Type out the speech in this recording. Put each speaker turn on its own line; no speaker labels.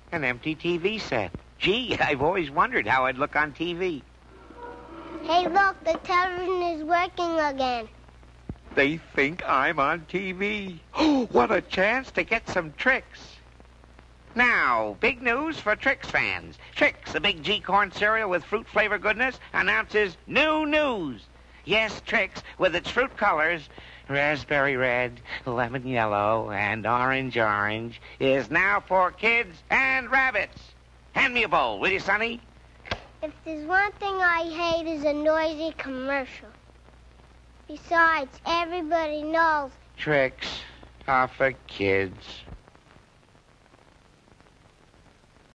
An empty TV set. Gee, I've always wondered how I'd look on TV.
Hey, look, the television is working again.
They think I'm on TV. Oh, what a chance to get some Trix. Now, big news for Trix fans. Trix, the big G-corn cereal with fruit flavor goodness, announces new news. Yes, Trix, with its fruit colors, raspberry red, lemon yellow, and orange, is now for kids and rabbits. Hand me a bowl, will you, Sonny?
If there's one thing I hate is a noisy commercial. Besides, everybody knows
Trix are for kids.